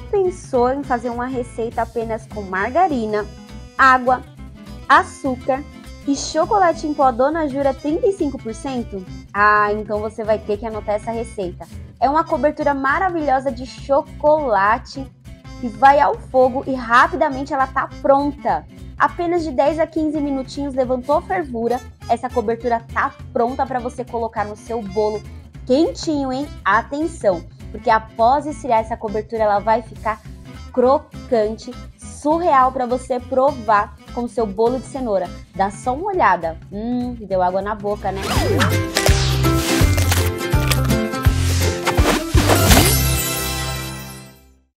pensou em fazer uma receita apenas com margarina, água, açúcar e chocolate em pó Dona Jura 35%? Ah, então você vai ter que anotar essa receita. É uma cobertura maravilhosa de chocolate que vai ao fogo e rapidamente ela tá pronta. Apenas de 10 a 15 minutinhos, levantou a fervura, essa cobertura tá pronta para você colocar no seu bolo quentinho, hein? Atenção, porque após esfriar essa cobertura ela vai ficar crocante, surreal para você provar com o seu bolo de cenoura. Dá só uma olhada. Deu água na boca, né?